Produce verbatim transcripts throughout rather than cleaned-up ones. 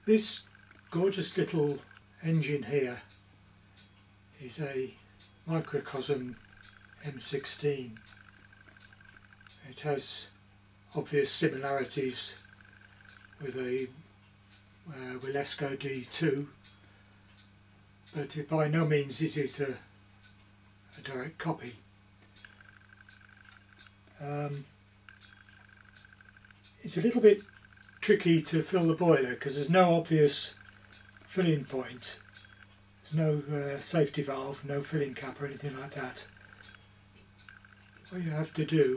This gorgeous little engine here is a Microcosm M sixteen. It has obvious similarities with a uh, Willesco D two, but it by no means is it a, a direct copy. Um, it's a little bit tricky to fill the boiler because there's no obvious filling point. There's no uh, safety valve, no filling cap or anything like that. What you have to do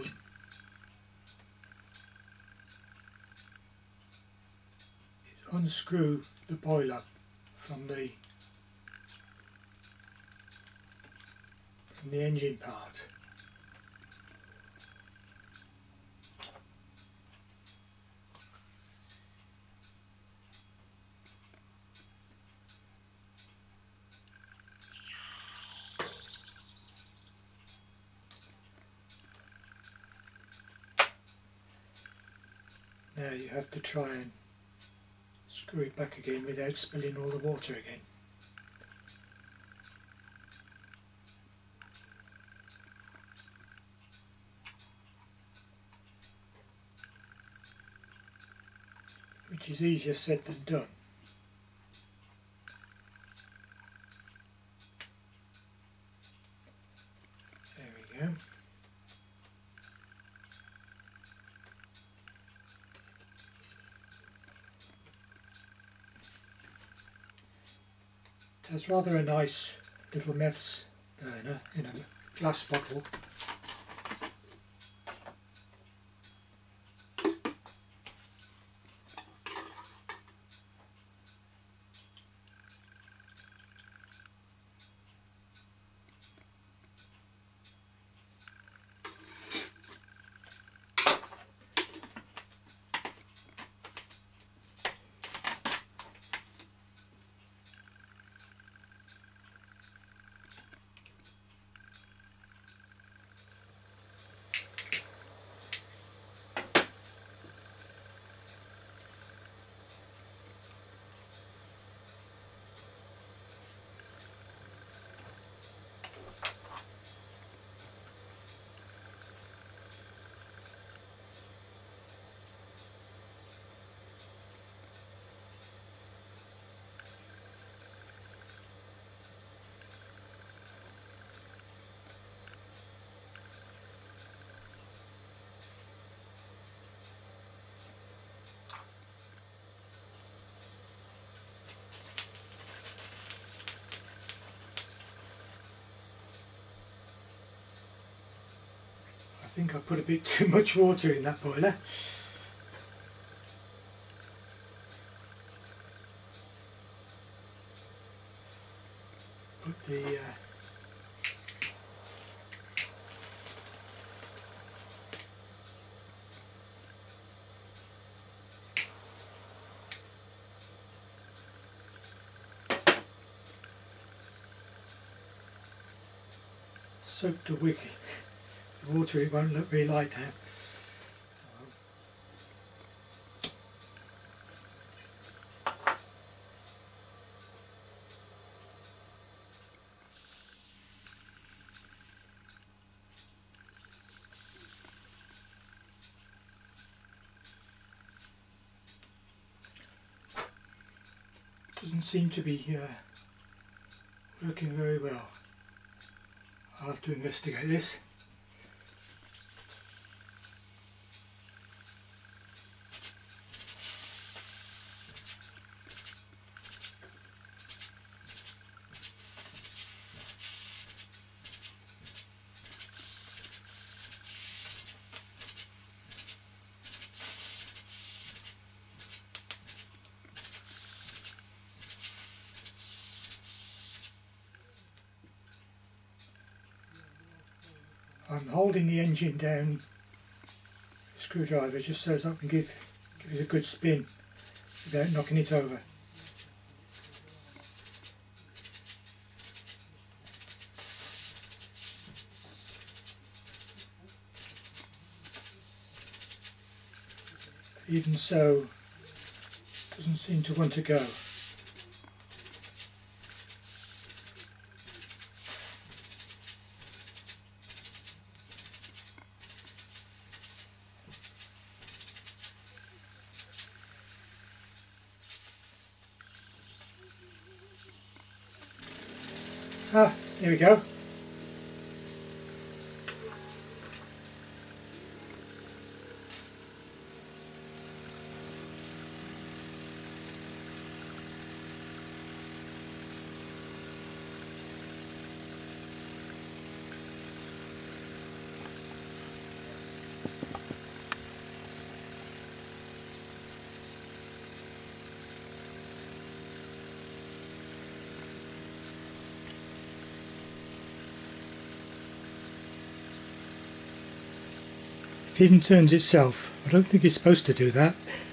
is unscrew the boiler from the from the engine part. Now you have to try and screw it back again without spilling all the water again. Which is easier said than done. There we go. It has rather a nice little meths burner in a glass bottle. I think I put a bit too much water in that boiler. Put the uh, soak the wick. The water, it won't look very light now. Doesn't seem to be uh, working very well. I'll have to investigate this. I'm holding the engine down, screwdriver, just so that I can give, give it a good spin without knocking it over. Even so, Doesn't seem to want to go. Ah, here we go. It even turns itself. I don't think it's supposed to do that.